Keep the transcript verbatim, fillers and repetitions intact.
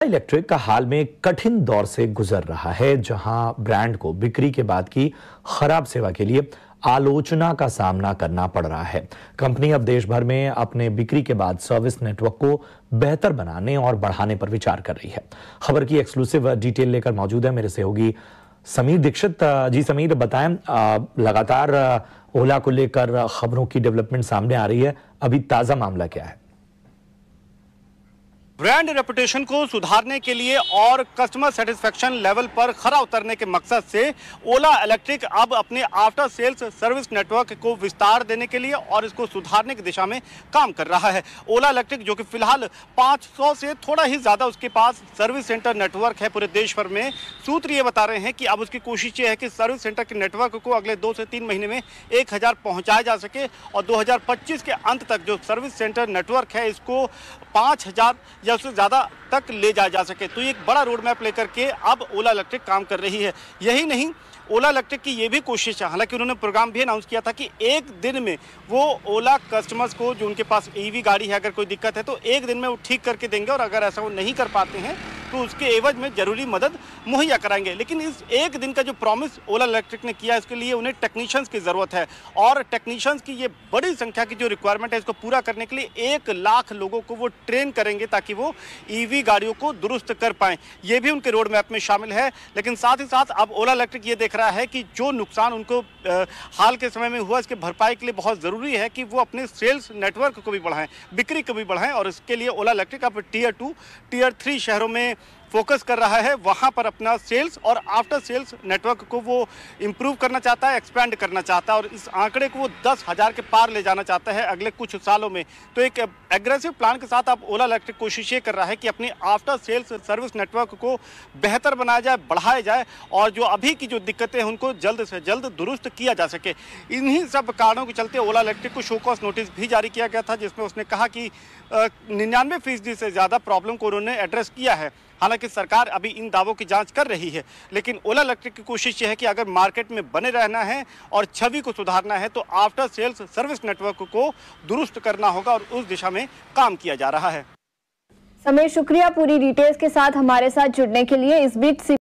Electric का हाल में कठिन दौर से गुजर रहा है, जहां ब्रांड को बिक्री के बाद की खराब सेवा के लिए आलोचना का सामना करना पड़ रहा है। कंपनी अब देश भर में अपने बिक्री के बाद सर्विस नेटवर्क को बेहतर बनाने और बढ़ाने पर विचार कर रही है। खबर की एक्सक्लूसिव डिटेल लेकर मौजूद है मेरे सहयोगी समीर दीक्षित। जी समीर, बताएं, लगातार ओला को लेकर खबरों की डेवलपमेंट सामने आ रही है, अभी ताजा मामला क्या है? ब्रांड रेपुटेशन को सुधारने के लिए और कस्टमर सेटिस्फेक्शन लेवल पर खरा उतरने के मकसद से ओला इलेक्ट्रिक अब अपने आफ्टर सेल्स सर्विस नेटवर्क को विस्तार देने के लिए और इसको सुधारने की दिशा में काम कर रहा है। ओला इलेक्ट्रिक, जो कि फिलहाल पाँच सौ से थोड़ा ही ज़्यादा उसके पास सर्विस सेंटर नेटवर्क है पूरे देश भर में, सूत्र ये बता रहे हैं कि अब उसकी कोशिश ये है कि सर्विस सेंटर के नेटवर्क को अगले दो से तीन महीने में एक हज़ार पहुँचाया जा सके और दो हज़ार पच्चीस के अंत तक जो सर्विस सेंटर नेटवर्क है इसको पाँच हज़ार या उससे ज़्यादा तक ले जाया जा सके। तो ये एक बड़ा रोड मैप लेकर के अब ओला इलेक्ट्रिक काम कर रही है। यही नहीं, ओला इलेक्ट्रिक की ये भी कोशिश है, हालांकि उन्होंने प्रोग्राम भी अनाउंस किया था कि एक दिन में वो ओला कस्टमर्स को, जो उनके पास ईवी गाड़ी है, अगर कोई दिक्कत है तो एक दिन में वो ठीक करके देंगे और अगर ऐसा वो नहीं कर पाते हैं तो उसके एवज में जरूरी मदद मुहैया कराएंगे। लेकिन इस एक दिन का जो प्रॉमिस ओला इलेक्ट्रिक ने किया, इसके लिए उन्हें टेक्नीशियंस की ज़रूरत है और टेक्नीशियंस की ये बड़ी संख्या की जो रिक्वायरमेंट है, इसको पूरा करने के लिए एक लाख लोगों को वो ट्रेन करेंगे ताकि वो ईवी गाड़ियों को दुरुस्त कर पाएं। ये भी उनके रोड मैप में शामिल है। लेकिन साथ ही साथ अब ओला इलेक्ट्रिक ये देख रहा है कि जो नुकसान उनको आ, हाल के समय में हुआ, इसके भरपाई के लिए बहुत ज़रूरी है कि वो अपने सेल्स नेटवर्क को भी बढ़ाएं, बिक्री को भी बढ़ाएं और इसके लिए ओला इलेक्ट्रिक अब टीयर टू टीयर थ्री शहरों में फोकस कर रहा है। वहां पर अपना सेल्स और आफ्टर सेल्स नेटवर्क को वो इंप्रूव करना चाहता है, एक्सपेंड करना चाहता है और इस आंकड़े को वो दस हज़ार के पार ले जाना चाहता है अगले कुछ सालों में। तो एक एग्रेसिव प्लान के साथ अब ओला इलेक्ट्रिक कोशिश ये कर रहा है कि अपनी आफ्टर सेल्स सर्विस नेटवर्क को बेहतर बनाया जाए, बढ़ाया जाए और जो अभी की जो दिक्कतें हैं उनको जल्द से जल्द दुरुस्त किया जा सके। इन्हीं सब कारणों के चलते ओला इलेक्ट्रिक को शो कॉज नोटिस भी जारी किया गया था, जिसमें उसने कहा कि निन्यानवे फीसदी से ज़्यादा प्रॉब्लम को उन्होंने एड्रेस किया है। हालांकि सरकार अभी इन दावों की जांच कर रही है, लेकिन ओला इलेक्ट्रिक की कोशिश यह है कि अगर मार्केट में बने रहना है और छवि को सुधारना है तो आफ्टर सेल्स सर्विस नेटवर्क को दुरुस्त करना होगा और उस दिशा में काम किया जा रहा है। समीर, शुक्रिया पूरी डिटेल्स के साथ हमारे साथ जुड़ने के लिए। इस बीच